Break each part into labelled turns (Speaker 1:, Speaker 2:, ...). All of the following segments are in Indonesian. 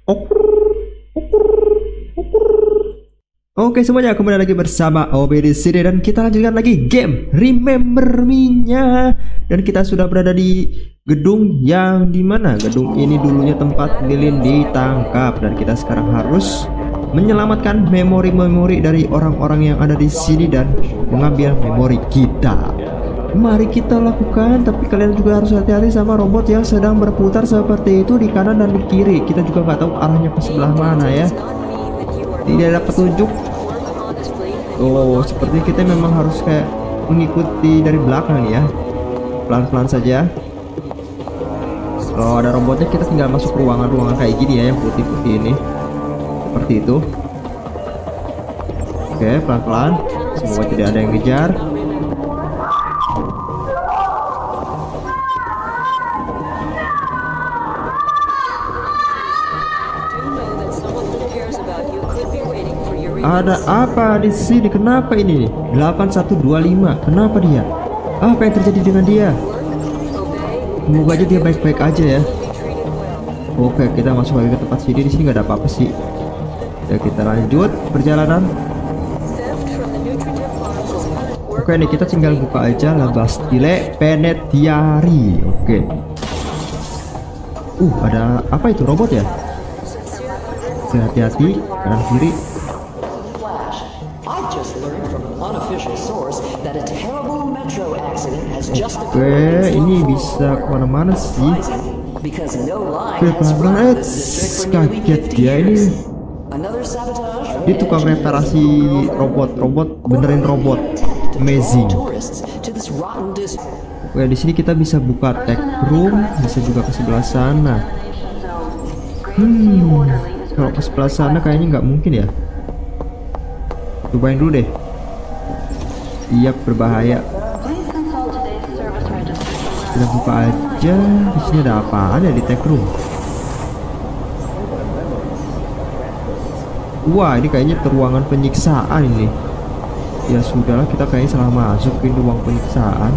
Speaker 1: Okur, okur, okur. Oke semuanya, kembali lagi bersama Obi di sini dan kita lanjutkan lagi game Remember Me-nya. Dan kita sudah berada di gedung yang dimana gedung ini dulunya tempat Lilin ditangkap, dan kita sekarang harus menyelamatkan memori-memori dari orang-orang yang ada di sini dan mengambil memori kita. Mari kita lakukan, tapi kalian juga harus hati-hati sama robot yang sedang berputar seperti itu di kanan dan di kiri. Kita juga nggak tahu arahnya ke sebelah mana ya. Tidak ada petunjuk. Oh, seperti kita memang harus kayak mengikuti dari belakang ya. Pelan-pelan saja. Kalau ada robotnya kita tinggal masuk ruangan-ruangan kayak gini ya, yang putih-putih ini. Seperti itu. Oke, pelan-pelan. Semoga tidak ada yang ngejar. Ada apa di sini? Kenapa ini? 8125. Kenapa dia? Apa yang terjadi dengan dia? Semoga aja dia baik-baik aja ya. Oke, kita masuk lagi ke tempat sini. Di sini nggak ada apa-apa sih. Ya, kita lanjut perjalanan. Oke, nih kita tinggal buka aja La Bastille Penitentiary. Oke. Ada apa itu? Robot ya? Hati-hati, kanan kiri. Oke, ini bisa kemana-mana sih. Oke, pelan-pelan. Kaget dia ini. Dia tukang reparasi robot, benerin robot. Amazing. Oke, di sini kita bisa buka tech room, bisa juga ke sebelah sana. Kalau ke sebelah sana kayaknya nggak mungkin ya. Cobain dulu deh. Iya, berbahaya. Kita buka aja. Di sini ada apaan ya di tech room? Wah, ini kayaknya ruangan penyiksaan ini. Ya sudahlah, kita kayaknya salah masuk ke ruang penyiksaan.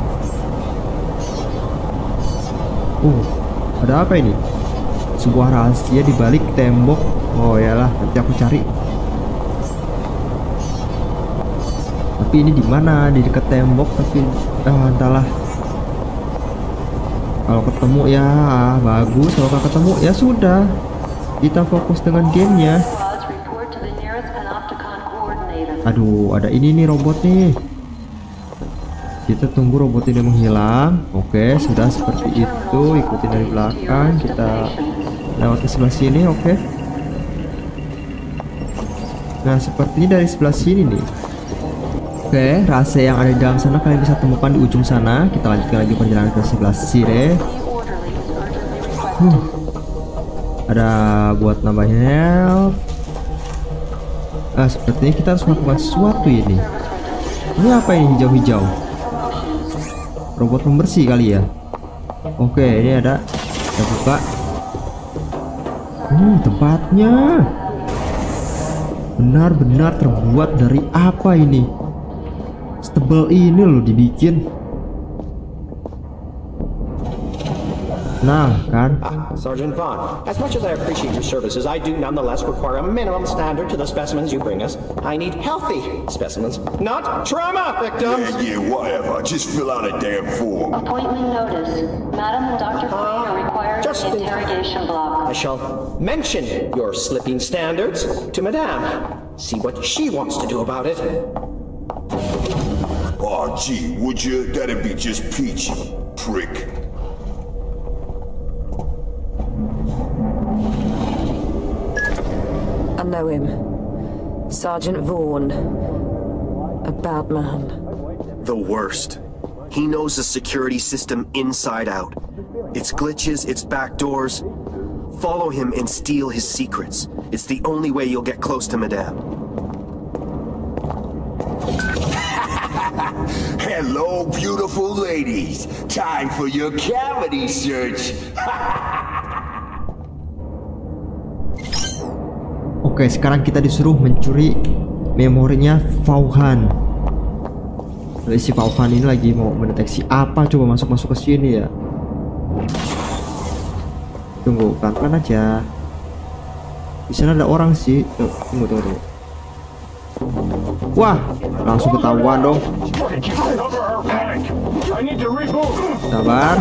Speaker 1: Ada apa ini? Sebuah rahasia di balik tembok. Oh yalah, nanti aku cari. Tapi ini di mana? Di dekat tembok, tapi entahlah. Kalau ketemu ya bagus, kalau nggak ketemu ya sudah. Kita fokus dengan gamenya. Aduh, ada ini nih robot nih. Kita tunggu robot ini menghilang. Oke, sudah seperti itu. Ikutin dari belakang. Kita lewat ke sebelah sini. Oke. Nah, sepertinya dari sebelah sini nih. Oke, rahasia yang ada di dalam sana kalian bisa temukan di ujung sana. Kita lanjutkan lagi perjalanan ke sebelah sini. Ada buat nambahnya health. Sepertinya kita harus melakukan sesuatu ini. Ini apa ini hijau-hijau? Robot pembersih kali ya. Oke, ini ada. Kita buka. Tempatnya benar-benar terbuat dari apa ini? Setebal ini loh dibikin. Nah kan,
Speaker 2: Sergeant Vaughn, as much as I appreciate your services, I do nonetheless require a minimum standard to the specimens you bring us. I need healthy specimens, not trauma victims.
Speaker 3: Yeah, whatever. Just fill out a damn form.
Speaker 4: Appointment notice. Madam and Dr. Queen are required
Speaker 2: just
Speaker 4: in the interrogation block.
Speaker 2: I shall mention your slipping standards to Madame. See what she wants to do about it.
Speaker 3: Oh, gee, would you? That'd be just peachy, prick.
Speaker 5: I know him. Sergeant Vaughn. A bad man.
Speaker 6: The worst. He knows the security system inside out. Its glitches, its backdoors. Follow him and steal his secrets. It's the only way you'll get close to Madame.
Speaker 3: Hello, beautiful ladies. Time for your cavity search.
Speaker 1: Oke, sekarang kita disuruh mencuri memorinya Vaughan. Si Vaughan ini lagi mau mendeteksi apa? Coba masuk ke sini ya. Tunggu, pelan-pelan aja. Di sana ada orang sih. Tunggu. Wah, langsung ketahuan dong. Sabar.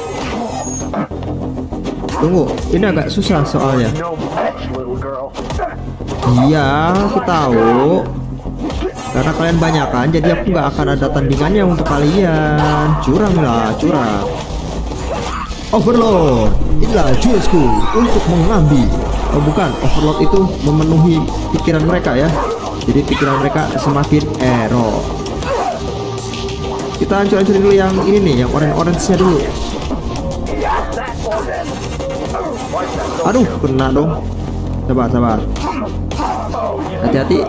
Speaker 1: Tunggu, ini agak susah soalnya. Iya, aku tahu. Karena kalian banyak kan, jadi aku nggak akan ada tandingannya untuk kalian. Curang lah, curang. Overload, inilah jurusku untuk mengambil. Oh bukan, overload itu memenuhi pikiran mereka ya. Jadi pikiran mereka semakin error. Kita hancur-hancurin dulu yang ini nih, yang orange-nya dulu. Aduh, kena dong. Sabar. Hati-hati.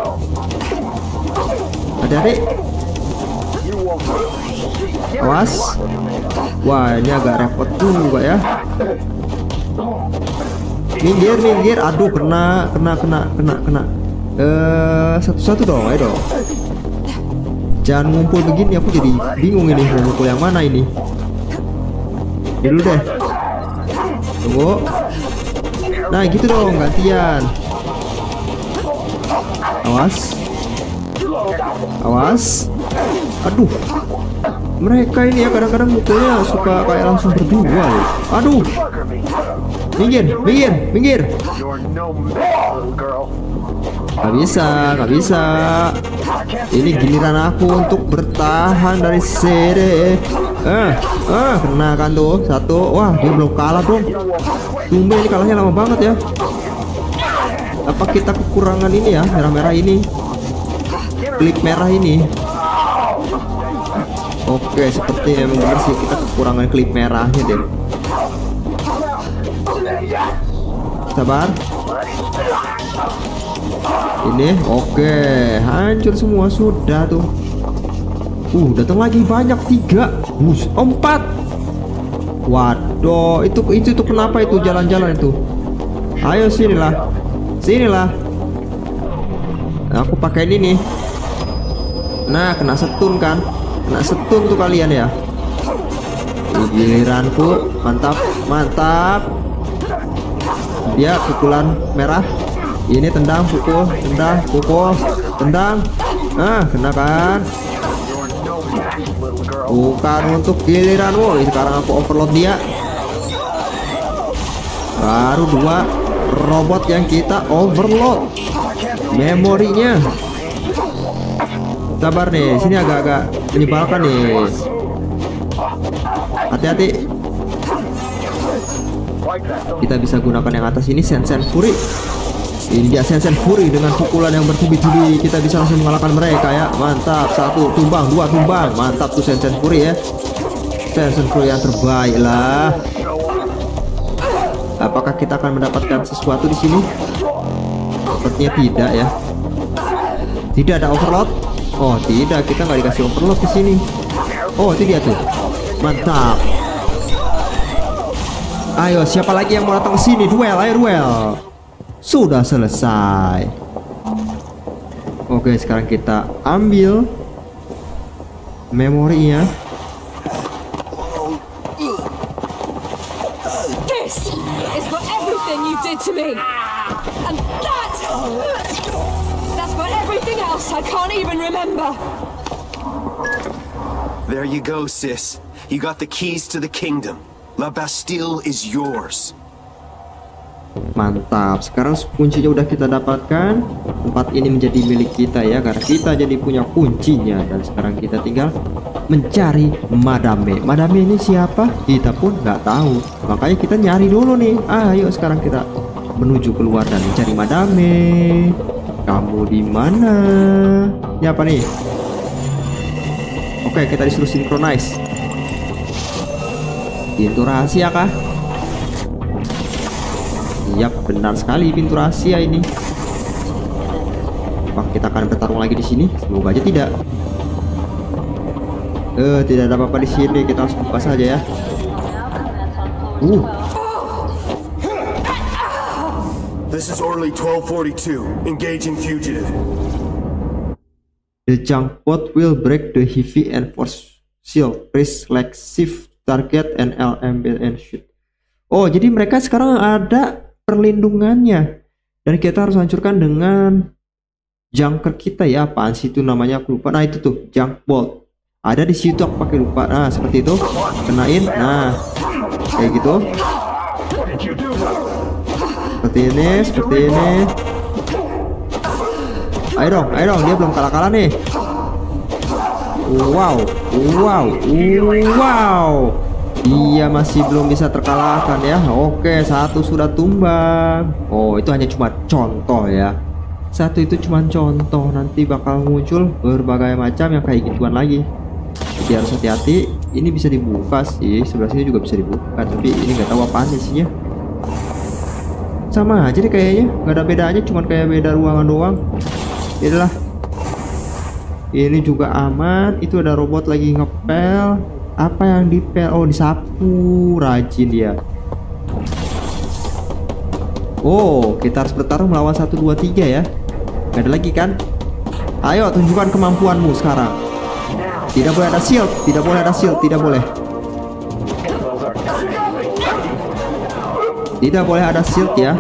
Speaker 1: Awas. Wah, ini agak repot juga ya. Minggir. Aduh, kena. Satu-satu dong, ayo dong. Jangan ngumpul begini, aku jadi bingung ini mau ngumpul yang mana ini. Dulu deh. Tunggu. Nah, gitu dong, gantian. Awas. Aduh. Mereka ini ya kadang-kadang mukulnya suka kayak langsung berdua loh. Aduh. Minggir. Gak bisa. Ini giliran aku untuk bertahan dari CD. Kena kan tuh satu. Wah, dia belum kalah dong. Tumben ini kalahnya lama banget ya. Apa kita kekurangan ini ya, merah-merah ini, klip merah ini. Oke, seperti emang bener sih kita kekurangan klip merahnya deh. Sabar. Ini oke, hancur semua sudah tuh. Datang lagi banyak 3, 4. Waduh, itu kenapa itu jalan-jalan itu? Ayo sinilah. Aku pakai ini nih. Nah, kena setun kan? Kena setun tuh kalian ya. Giliranku, mantap. Dia pukulan merah. Ini tendang, pukul. Kena kan? Bukan untuk giliranmu. Sekarang aku overload dia. Baru 2 robot yang kita overload memorinya. Sabar nih, sini agak-agak menyebalkan nih. Hati-hati. Kita bisa gunakan yang atas ini, Sensen Fury. Ini dia Sensen Fury dengan pukulan yang bertubi-tubi. Kita bisa langsung mengalahkan mereka ya. Mantap, 1 tumbang, 2 tumbang. Mantap tuh Sensen Fury ya. Sensen Fury yang terbaik lah. Apakah kita akan mendapatkan sesuatu di sini? Sepertinya tidak ya. Tidak ada overload. Oh tidak, kita nggak dikasih overload ke sini. Oh itu dia tuh. Mantap. Ayo, siapa lagi yang mau datang ke sini? Duel. Sudah selesai. Oke, sekarang kita ambil memorinya.
Speaker 7: To me, and that's for everything else I can't even remember.
Speaker 6: There you go, sis. You got the keys to the kingdom. La Bastille is yours.
Speaker 1: Mantap, sekarang kuncinya udah kita dapatkan. Tempat ini menjadi milik kita ya, karena kita jadi punya kuncinya. Dan sekarang kita tinggal mencari Madame. Madame ini siapa? Kita pun nggak tahu. Makanya kita nyari dulu nih. Ayo sekarang kita menuju keluar dan mencari Madame. Kamu di mana? Ini apa nih? Oke, kita disuruh synchronize. Pintu rahasia kah? Yap, benar sekali pintu rahasia ini. Apakah kita akan bertarung lagi di sini? Semoga aja tidak. Tidak ada apa-apa di sini. Kita harus buka saja ya.
Speaker 6: This is Orly 1242. Engaging fugitive.
Speaker 1: The junk pod will break the heavy and force shield. Press select shift target and LMB and shoot. Oh, jadi mereka sekarang ada perlindungannya. Dan kita harus hancurkan dengan junker kita ya. Apaan sih itu namanya, aku lupa. Nah itu tuh junk bolt. Ada di situ, aku pakai lupa. Nah seperti itu, kenain. Nah kayak gitu. Seperti ini, seperti ini. Ayo dong, dia belum kalah-kalah nih. Wow. Dia masih belum bisa terkalahkan ya. Oke, satu sudah tumbang. Oh, itu hanya cuma contoh ya. Satu itu cuma contoh, nanti bakal muncul berbagai macam yang kayak gituan lagi. Jadi harus hati-hati. Ini bisa dibuka sih, sebelah sini juga bisa dibuka, tapi ini nggak tahu apaan isinya. Sama aja deh kayaknya, nggak ada bedanya, cuma kayak beda ruangan doang. Inilah. Ini juga aman. Itu ada robot lagi ngepel. Apa yang dipel? Oh, disapu. Rajin dia. Oh, kita harus bertarung melawan 1, 2, 3 ya. Gak ada lagi kan? Ayo tunjukkan kemampuanmu sekarang. Tidak boleh ada shield. Tidak boleh ada shield. Tidak boleh. Tidak boleh ada shield ya.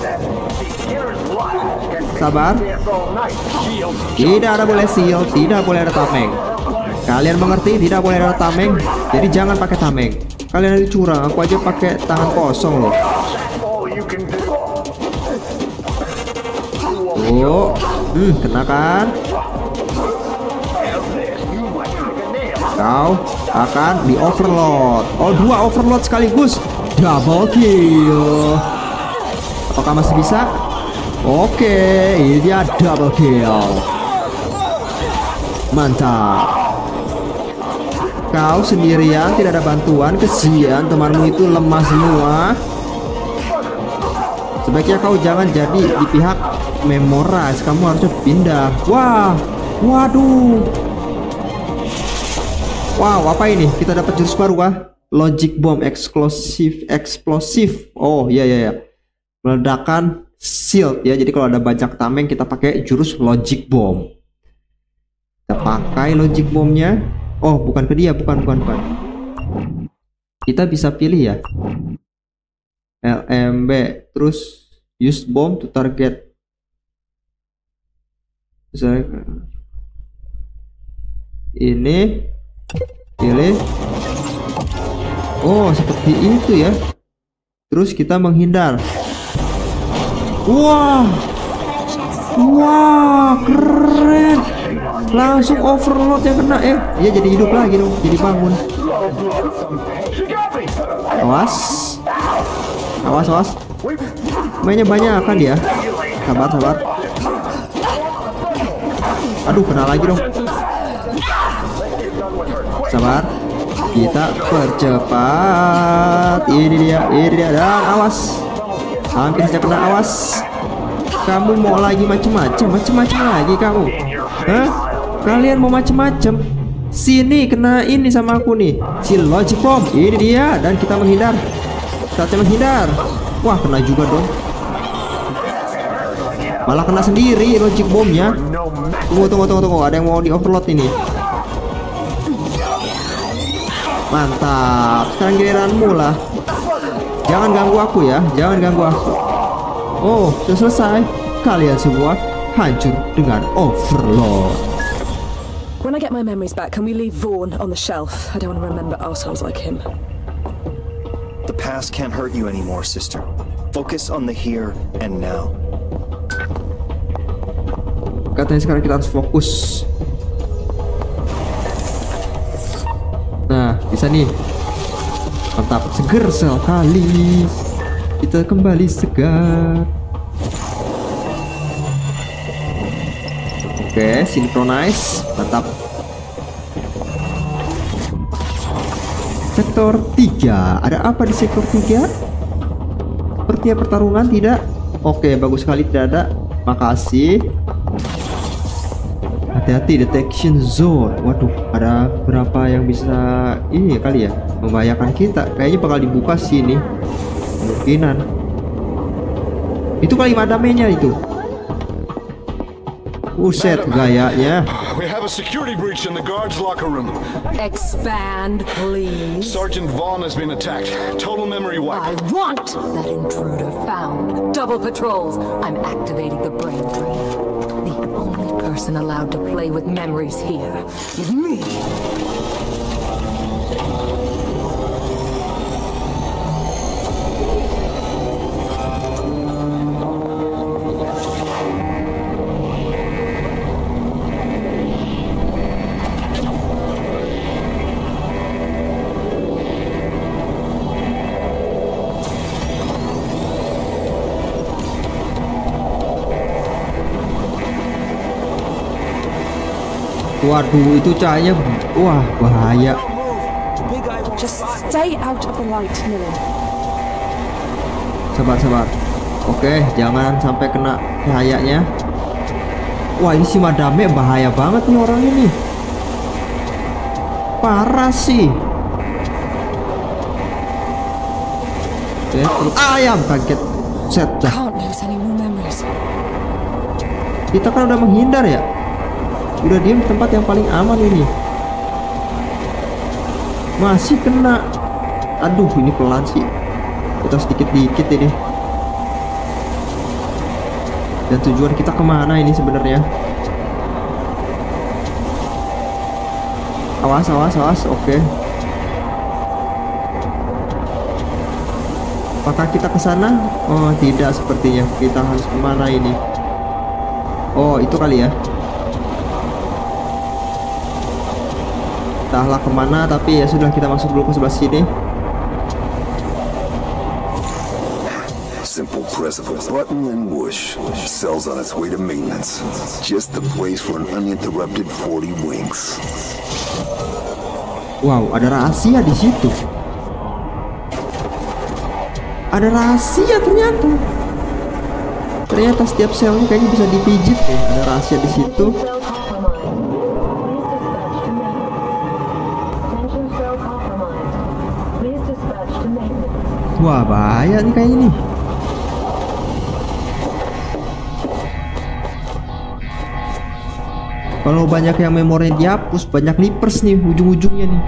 Speaker 1: Sabar. Tidak ada boleh shield. Tidak boleh ada tameng. Kalian mengerti? Tidak boleh ada tameng. Jadi jangan pakai tameng. Kalian ini curang. Aku aja pakai tangan kosong loh. Oh, kena kan? Kau akan di overload. Oh, 2 overload sekaligus. Double kill. Apakah masih bisa? Oke, ini dia double kill. Mantap. Kau sendirian, tidak ada bantuan. Kesian, temanmu itu lemah semua. Sebaiknya kau jangan jadi di pihak Memoraz. Kamu harusnya pindah. Wah, waduh. Wow, apa ini? Kita dapat jurus baru kah? Logic bomb explosive. Oh, iya. Meledakan shield ya. Jadi kalau ada banyak tameng kita pakai jurus logic bomb. Kita pakai logic bombnya. Oh, bukan ke dia, bukan. Kita bisa pilih ya. LMB, terus use bomb to target. Misalnya ini pilih. Oh, seperti itu ya. Terus kita menghindar. Wah, keren. Langsung overload yang kena. Dia jadi hidup lagi dong, jadi bangun. Awas. Mainnya banyak kan dia. Sabar. Aduh, kena lagi dong. Sabar. Kita percepat. Ini dia. Dan awas. Hampir saja kena, awas. Kamu mau lagi macem-macem lagi kamu. Hah? Kalian mau macem-macem? Sini, kena ini sama aku nih. Si logic bomb. Ini dia. Dan kita menghindar. Saatnya menghindar. Wah, kena juga dong. Malah kena sendiri logic bombnya. Tunggu. Ada yang mau di overload ini. Mantap. Sekarang giliranmu lah. Jangan ganggu aku ya. Oh, sudah selesai. Kalian semua hancur dengan overload.
Speaker 5: When I get my memories back, can we leave Vaughn on the shelf? I don't want to remember assholes like him.
Speaker 6: The past can't hurt you anymore, sister. Focus on the here and now.
Speaker 1: Katanya sekarang kita harus fokus. Nah, bisa nih. Mantap, seger sekali. Kita kembali segar. Oke, synchronize. Mantap. Sektor 3. Ada apa di sektor 3? Sepertinya pertarungan, tidak? Oke, bagus sekali, tidak ada. Makasih. Hati-hati, detection zone. Waduh, ada berapa yang bisa ini kali ya membahayakan kita. Kayaknya bakal dibuka sih ini. Kemungkinan. Itu kali madamenya itu. Buset gayanya.
Speaker 8: We have a security breach in the guards' locker room.
Speaker 5: Expand, please.
Speaker 8: Sergeant Vaughn has been attacked. Total memory wipe.
Speaker 5: I want that intruder found. Double patrols. I'm activating the brain drain. The only person allowed to play with memories here is me.
Speaker 1: Waduh, itu cahaya, wah bahaya.
Speaker 7: Just stay out of the light, Nilin.
Speaker 1: Sabar. Oke, jangan sampai kena cahayanya. Wah, ini si Madame bahaya banget nih orang ini. Parah sih. Oke, ayam kaget. Set dah.
Speaker 5: Can't lose any more memories.
Speaker 1: Kita kan udah menghindar ya. Udah diem di tempat yang paling aman ini. Masih kena. Aduh, ini pelan sih. Kita sedikit-dikit ini. Dan tujuan kita kemana ini sebenarnya? Awas. Oke. Apakah kita ke sana? Oh, tidak sepertinya. Kita harus kemana ini? Oh, itu kali ya. Entahlah kemana, tapi ya sudah, kita masuk dulu ke sebelah sini.
Speaker 3: Simple press of a button and whoosh. Cell's on its way to maintenance. Just the place for an uninterrupted 40 winks.
Speaker 1: Wow, ada rahasia di situ. Ada rahasia ternyata. Ternyata setiap selnya kayaknya bisa dipijit ya. Ada rahasia di situ. Wah, bahaya nih kayaknya nih. Kalau banyak yang memori dihapus, banyak nippers nih ujung-ujungnya nih.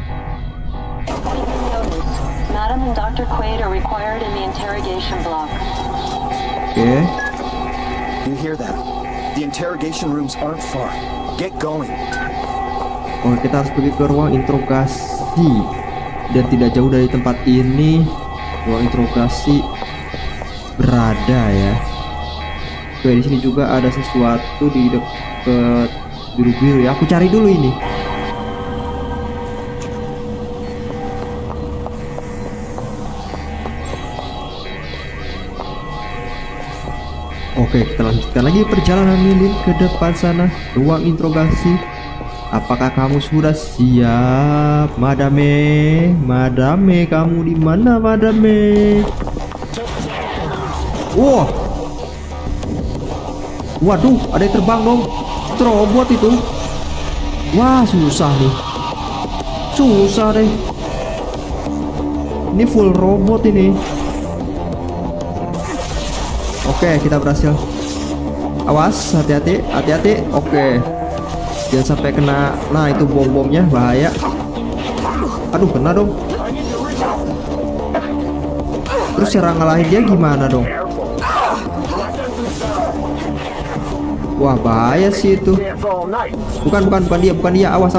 Speaker 4: Madam and Dr. Quaid are required in the interrogation block.
Speaker 1: Oke.
Speaker 6: You hear that? The interrogation rooms aren't far. Get going.
Speaker 1: Oh, kita harus pergi ke ruang interogasi. Dan tidak jauh dari tempat ini ruang interogasi berada ya. Oke, di sini juga ada sesuatu di dekat biru-biru ya. Aku cari dulu ini. Oke, kita lanjutkan lagi perjalanan Nilin ke depan sana, ruang interogasi. Apakah kamu sudah siap, Madame? Madame, kamu di mana, Madame? Wow. Waduh, ada yang terbang dong. Itu robot itu. Wah, susah nih. Susah deh. Ini full robot ini. Oke, kita berhasil. Awas, hati-hati, hati-hati. Oke. Jangan sampai kena. Nah, itu bom-bomnya bahaya. Aduh, kena dong. Terus cara ngalahin dia gimana dong? Wah, bahaya sih itu. Bukan dia. Awas.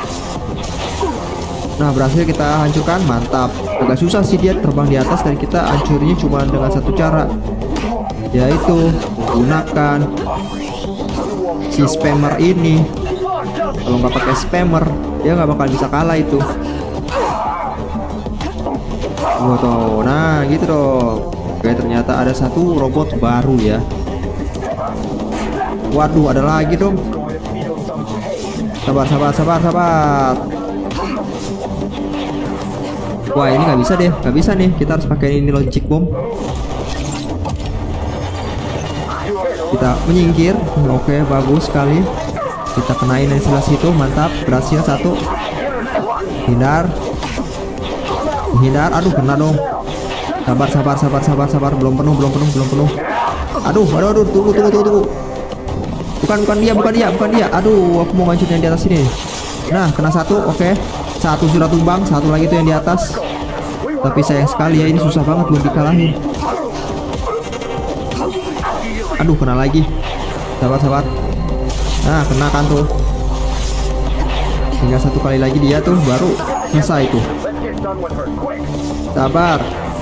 Speaker 1: Nah, berhasil kita hancurkan. Mantap. Agak susah sih dia terbang di atas, dan kita hancurnya cuma dengan satu cara, yaitu menggunakan si spammer ini. Kalau nggak pakai spammer, dia nggak bakal bisa kalah itu. Tuh, nah gitu dong. Oke, ternyata ada satu robot baru ya. Waduh, ada lagi dong. Sabar. Wah, ini nggak bisa nih. Kita harus pakai ini logic bomb. Kita menyingkir. Oke, bagus sekali. Kita kenain dari sebelah situ. Mantap, berhasil satu. Hindar. Aduh, kena dong. Sabar. Belum penuh. Aduh, tunggu. Bukan dia. Aduh, aku mau ngancurin yang di atas sini. Nah, kena satu. Oke. Satu sudah tumbang, satu lagi tuh yang di atas. Tapi sayang sekali ya, ini susah banget buat dikalahin. Aduh, kena lagi. Sabar. Nah, kena kan tuh. Tinggal satu kali lagi dia tuh, baru selesai tuh. Sabar.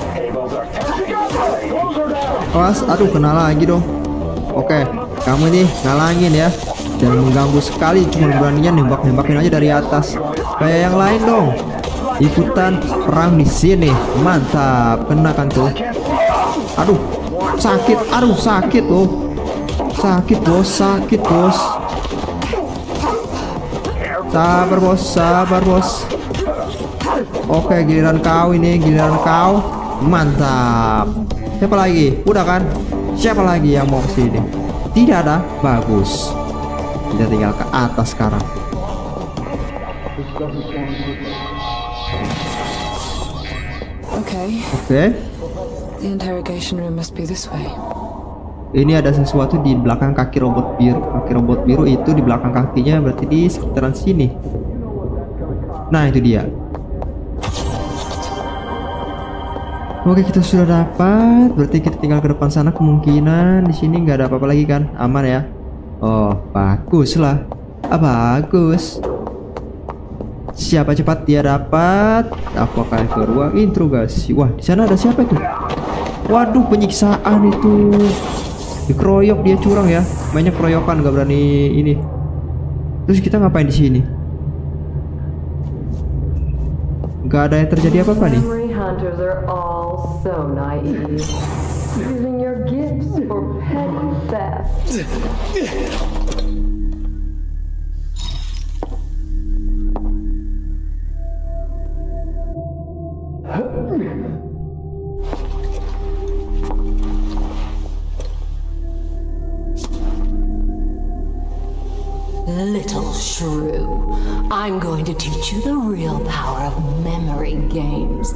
Speaker 1: Awas, aduh, kena lagi dong. Oke, kamu ini ngalangin ya. Dan mengganggu sekali, cuma beraninya nembak-nembakin aja dari atas. Kayak yang lain dong. Ikutan perang di sini. Mantap, kena kan tuh. Aduh, sakit. Aduh, sakit tuh. Sakit bos. Sabar bos. Oke, giliran kau. Mantap. Siapa lagi? Udah kan? Siapa lagi yang mau kesini? Tidak ada? Bagus. Kita tinggal ke atas sekarang. Oke.
Speaker 5: The interrogation room must be this way.
Speaker 1: Ini ada sesuatu di belakang kaki robot biru. Kaki robot biru itu di belakang kakinya, berarti di sekitaran sini. Nah, itu dia. Oke, kita sudah dapat. Berarti kita tinggal ke depan sana. Kemungkinan di sini nggak ada apa-apa lagi kan? Aman ya? Oh, bagus lah. Bagus. Siapa cepat dia dapat? Aku akan ke ruang interogasi. Wah, di sana ada siapa itu? Waduh, penyiksaan itu. Dikeroyok dia, curang ya. Banyak keroyokan, nggak berani ini. Terus kita ngapain di sini? Nggak ada yang terjadi apa-apa nih.
Speaker 5: Hunters are all so naive, using your gifts for petty theft. Little shrew, I'm going to teach you the real power of memory games.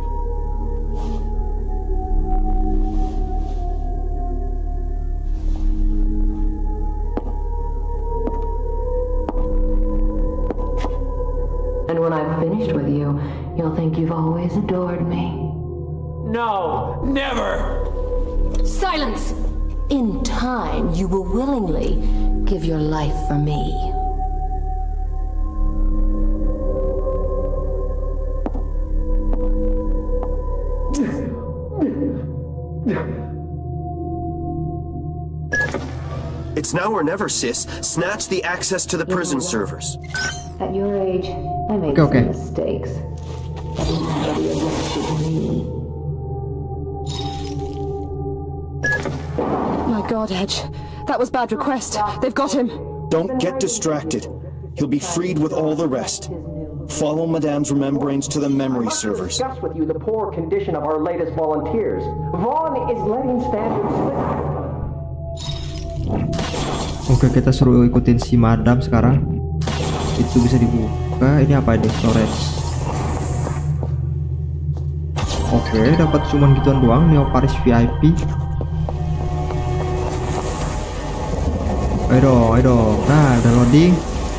Speaker 5: And when I've finished with you, you'll think you've always adored me.
Speaker 9: No, never!
Speaker 5: Silence! In time, you will willingly give your life for me.
Speaker 6: It's now or never, sis. Snatch the access to the prison servers.
Speaker 4: At your age, I made
Speaker 1: Okay.
Speaker 4: some mistakes. But nobody arrested me.
Speaker 7: My God, Edge. That was bad request. They've got him.
Speaker 2: Don't get distracted. He'll be freed with all the rest. Follow Madame's remembrance to the memory servers.
Speaker 10: Discuss with you the poor condition of our latest volunteers. Vaughn is letting standards slip.
Speaker 1: Oke, kita suruh ikutin si Madam sekarang. Itu bisa dibuka. Ini apa ini? Storage. Oke, dapat cuman gituan doang. Neo Paris VIP. Ayo dong. Nah, udah loading.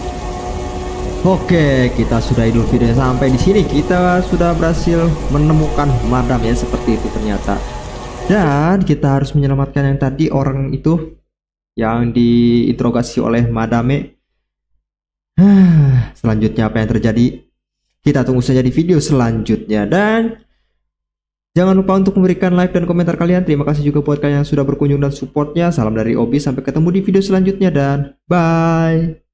Speaker 1: Oke, kita sudah idul video sampai di sini. Kita sudah berhasil menemukan Madam ya, seperti itu ternyata. Dan kita harus menyelamatkan yang tadi, orang itu yang diinterogasi oleh Madame. Selanjutnya apa yang terjadi? Kita tunggu saja di video selanjutnya. Dan jangan lupa untuk memberikan like dan komentar kalian. Terima kasih juga buat kalian yang sudah berkunjung dan supportnya. Salam dari Obi, sampai ketemu di video selanjutnya dan bye.